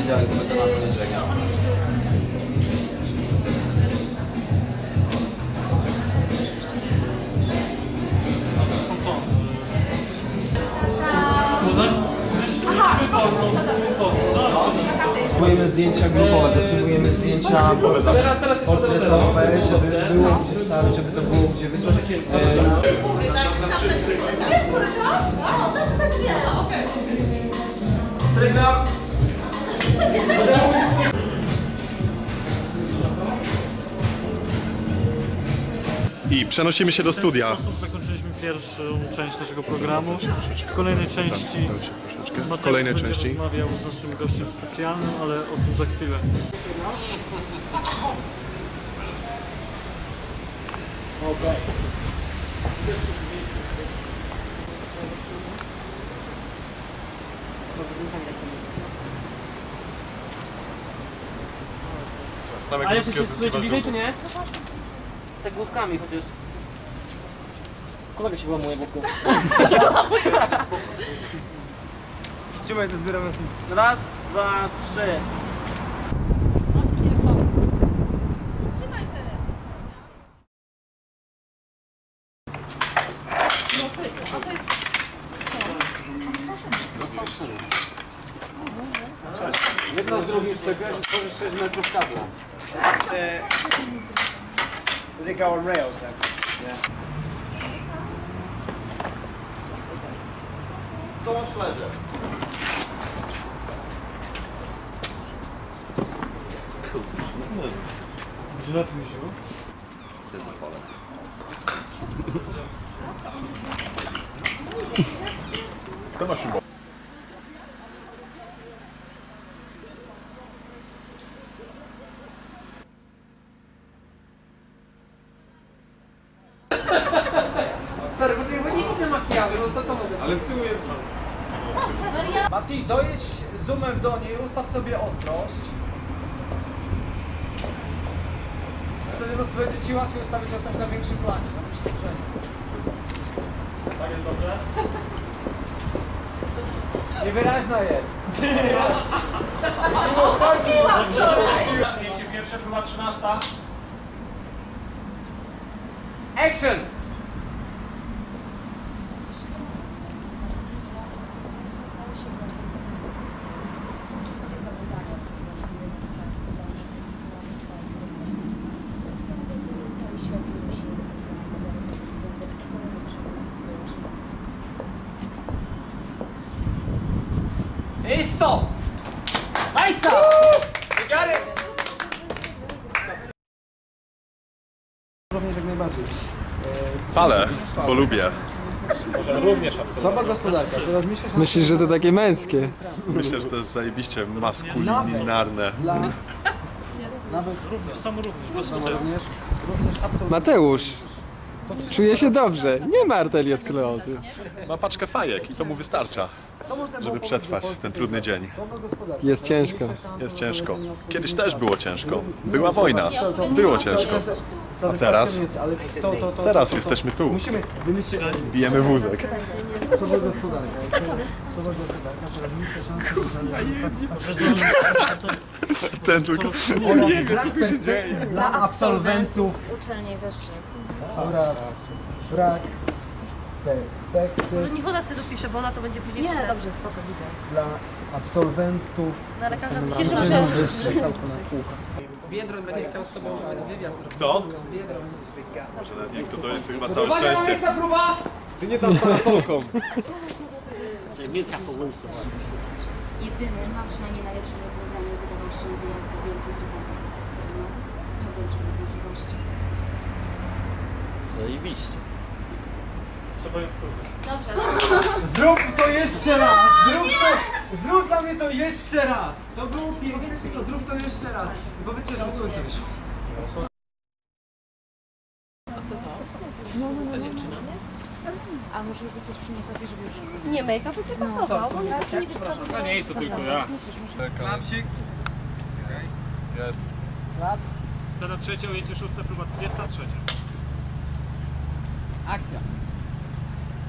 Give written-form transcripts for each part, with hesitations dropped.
wiedział, jak będę na to jeżdżenia. Potrzebujemy zdjęcia grupowe, potrzebujemy zdjęcia portretowe, żeby było gdzie wstawić, żeby to było gdzie wysłać. I przenosimy się do studia. W ten sposób zakończyliśmy pierwszą część naszego programu. W kolejnej części Mateusz będzie rozmawiał z naszym gościem specjalnym, ale o tym za chwilę. A jeszcze się stosujecie bliżej, czy nie? Tak główkami chociaż. Kolega się wyłamuje główką. Trzymaj, to zbieramy. Raz, dwa, trzy. Jedno z drugim sobie, że tworzysz 6 metrów kabla. Does it go on rails then? Yeah. Dołącz leżę. Gdzie na tym jeździło? Sobie zapalę. To na szybko. Sorry, bo nie widzę makijażu, no to co mogę? Ale z tyłu jest Mati, dojedź zoomem do niej, ustaw sobie ostrość. Wtedy po prostu będzie ci łatwiej ustawić ostrość na większym planie, na większym spojrzeniu. Tak jest dobrze? Niewyraźna jest. Zdjęcie pierwsze, próba 13. Action! I stop! Nice! You got it! Również jak najbardziej. Ale, bo lubię. Słaba gospodarka, coraz mniejsza szansa. Myślisz, że to takie męskie? Myślę, że to jest zajebiście maskulinarne. Nawet również. również absolutnie. Mateusz, czuje się dobrze, nie ma arteriosklerozy. Ma paczkę fajek i to mu wystarcza, żeby przetrwać ten trudny dzień. Jest ciężko. Jest ciężko. Kiedyś też było ciężko. Była wojna. Było ciężko. A teraz? Teraz jesteśmy tu. Musimy wymyślić Bijemy wózek. słowa gospodarka. Słowa gospodarka, coraz mniejsza szansa. Ten tylko... Brak perspektyw dla absolwentów uczelni wyższych. oraz brak perspektyw Niech ona sobie dopisze, bo ona to będzie później czytać. Dobrze, spoko, widzę. dla absolwentów Na lekarza uczelni wyższych. Biedron będzie chciał z tobą wywiad. Kto? Może nawet nie kto, to jest chyba całe szczęście. Próba! Ty nie tam z parasolką. Jedynym, a przynajmniej najlepszym rozwiązaniem wydawał się wyjazd do Wielkiej Brytanii. No, to będzie możliwości. Zajebiście. Trzeba ją wpływać. Dobrze, Zrób to jeszcze raz! Zrób dla mnie to jeszcze raz! To było piękne, tylko zrób to jeszcze raz. Bo wiecie, że słońce wyszło. a możemy zostać przy make-upie, żeby już... Nie, make-up by pasował, bo ja raczej nie wystawiam. To nie jest to tylko ja. Klapsik. Jest. Scena trzecia, ujęcie szóste, próba 23. Akcja.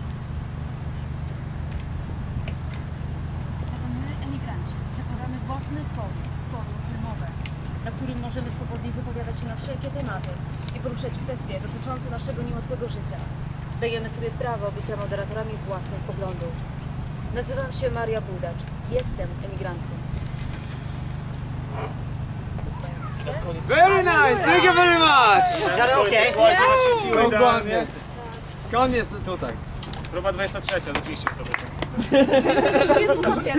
Zatem my, emigranci, zakładamy własne niezależne forum filmowe, na którym możemy swobodnie wypowiadać się na wszelkie tematy i poruszać kwestie dotyczące naszego niełatwego życia. Dajemy sobie prawo bycia moderatorami własnych poglądów. Nazywam się Maria Budacz. Jestem emigrantką. Very nice! Thank you very much! Dokładnie. Koniec tutaj. Próba 23, zapiszcie sobie. Gdzie są papiery?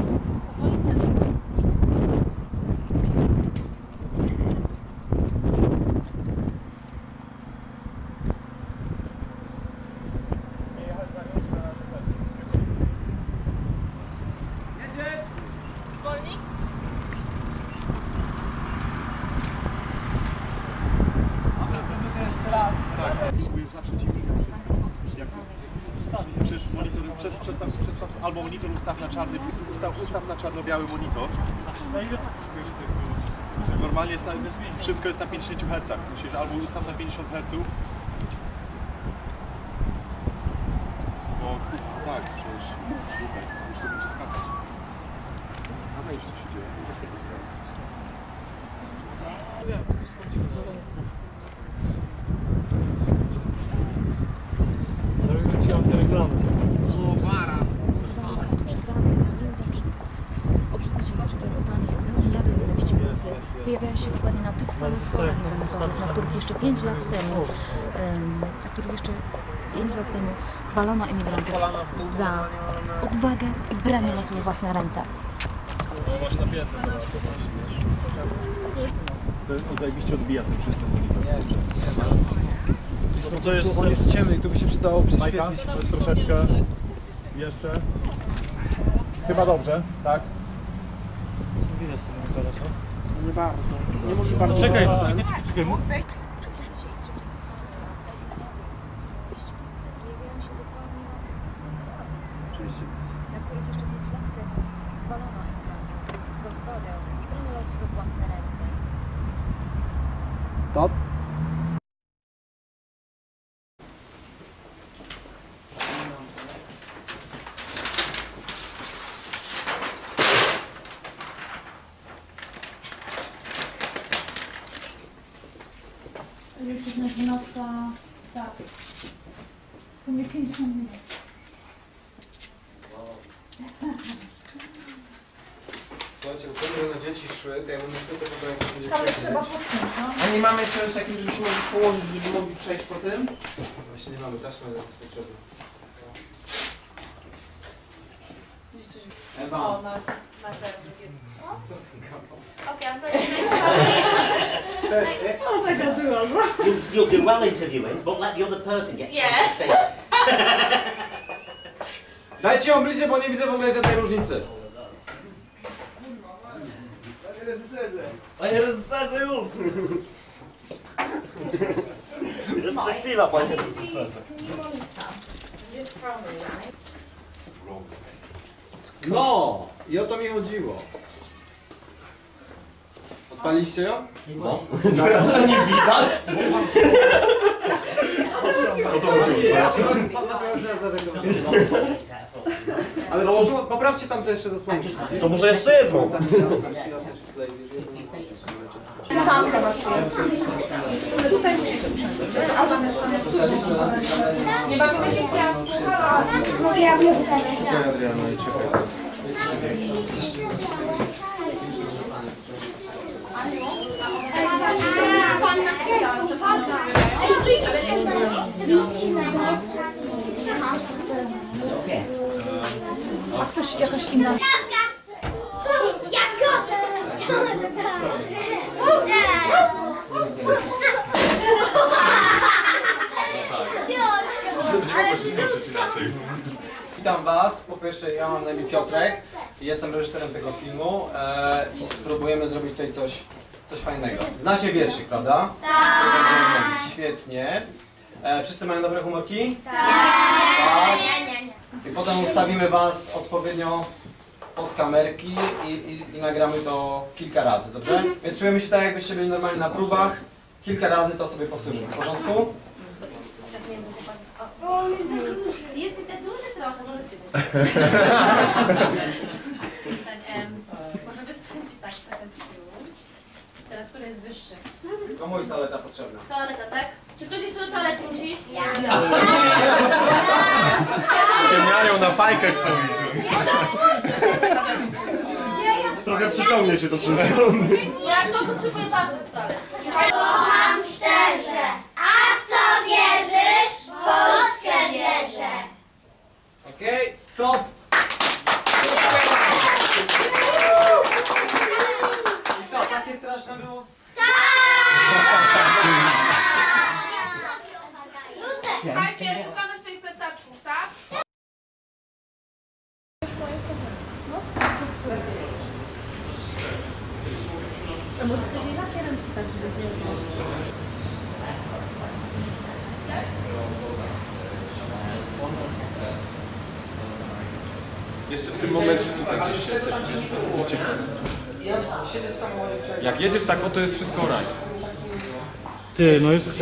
Zwolnić? Zawsze dziwnika przestaw albo monitor ustaw na czarny, ustaw na czarno-biały monitor. Na ile to kosztujesz Normalnie jest wszystko jest na 50 Hz. Musisz albo ustaw na 50 Hz. Bo tak, przecież super, już to będzie skakać. A wiesz co się dzieje? Obrzucać przekleństwami, jadu i nienawiści głosy pojawiają się dokładnie na tych samych forach internetowych, na których jeszcze 5 lat temu chwalono emigrantów za odwagę i branie losu w własne ręce. To zajebiście odbija ten przez ten monitor. No to jest... On jest ciemny i tu by się przydało przyświetlić. Troszeczkę. Jeszcze. Chyba dobrze, tak? Widać sobie teraz, co? Nie bardzo. Nie możesz bardzo. Czekaj. Na których jeszcze 5 lat temu chwalono emigrantów za odwagę i branie losu we własne ręce. Stop. Jest na 12, tak. W sumie 50 minut. Słuchajcie, upewnię, że dzieci szły, to ja bym myślał, że to będzie Ale trzeba podpiąć, no. A nie mamy czegoś takiego, żebyśmy mogli położyć, żeby mogli przejść po tym? Właśnie nie mamy, taśmy potrzebne. Ewa, Na pewno. co z tym kapą? You'll do well interviewing, but let the other person get to stay. Dajcie ją bliżej, bo nie widzę w ogóle żadnej różnicy. Panie reżyserze już! Jeszcze chwila, panie reżyserze. No! I o to mi chodziło. Odpaliście ją? No. Nie widać? Ale poprawcie tam te jeszcze zasłonki. To może jeszcze jedną. Nie bawimy się w piasku. Czekaj, Adriana, i czekaj. A ktoś jakaś inna... Nie mogło się skończyć inaczej. Witam Was. Po pierwsze, ja mam na imię Piotrek. Jestem reżyserem tego filmu i spróbujemy zrobić tutaj coś fajnego. Znacie wierszyk, prawda? Tak! Świetnie. Wszyscy mają dobre humorki? Tak! I potem ustawimy Was odpowiednio pod kamerki i nagramy to kilka razy, dobrze? Więc czujemy się tak, jakbyście byli normalnie na próbach. Kilka razy to sobie powtórzymy. W porządku? Bo on jest za duży. Jest za duży trochę, może ty. Może wystąpić. Komu jest toaleta potrzebna? Toaleta, tak? Czy ktoś jeszcze do toalety musi iść? Ja. Ściemniają na fajkę chcą iść. Trochę przyciągnie się to wszystko. Ja to potrzebuję bardzo toalety. Kocham szczerze, a w co wierzysz? W Polskę wierzę. Okej, stop! I co, takie straszne było? Słuchajcie, szukamy swoich plecaczków, tak? Jeszcze w tym momencie tutaj gdzieś się też ucieka. Jak jedziesz tak, to jest wszystko raj. Ty, no jest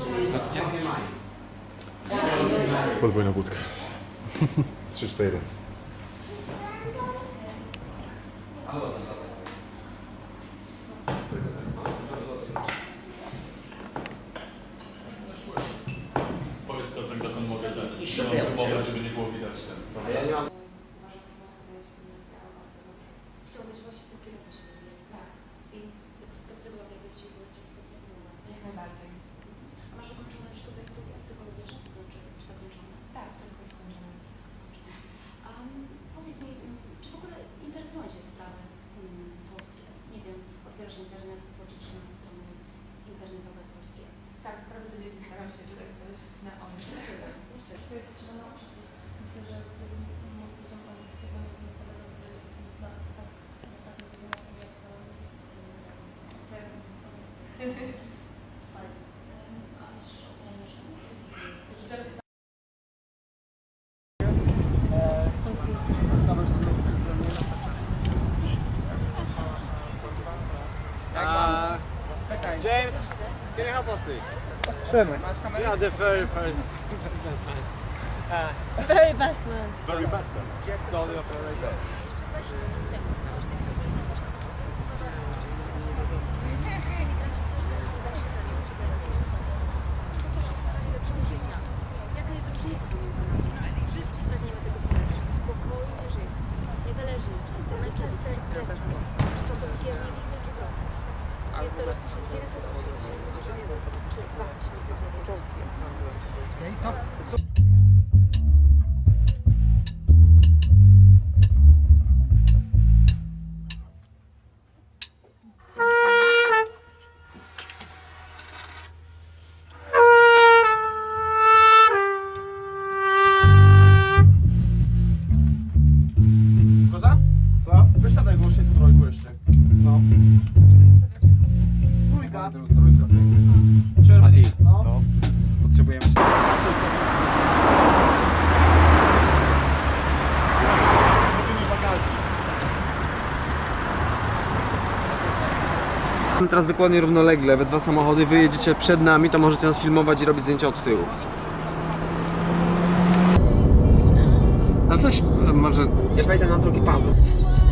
Podwójna wódka. 3-4. Powiedz Piotrek, dokąd mogę ten, żeby nie było widać ten. Ja nie mam... Chciałbyś właśnie po kierunku się rozwijać. Tak. I ta psychologia by ci była coś zaproponowana. Jak najbardziej. A masz ukończone już tutaj studia psychologiczne? To znaczy już zakończone? Tak, to jest skończone. A powiedz mi, czy w ogóle interesują cię sprawy polskie? Nie wiem, otwierasz internet, wchodzisz na strony internetowe polskie. Tak, prawie codziennie staram się czytać coś na online. Dlaczego? To jest trzeba nauczyć. Myślę, że poziom angielskiego nie wypada dobry na tak miasto. Słuchaj, a myślisz o zmianie żony? James, can you help us please? Certainly. Yeah, the very first best man. Very best man. Very best. Dolly operator. Jaka jest różnica pomiędzy nami? Wszyscy pragniemy tego samego. Spokojnie żyć. Niezależnie, czy jest to Manchester, Preston, czy są to Skierniewice, czy Wrocław. Czy jest to rok 1989, czy 2009. Koza? Co? Weź tam głośniej tu trójku jeszcze. No. Trójka. Czerwony. No. Potrzebujemy... Teraz dokładnie równolegle, we dwa samochody, wy jedziecie przed nami, to możecie nas filmować i robić zdjęcia od tyłu. A coś może... Ja wejdę na drugi pan.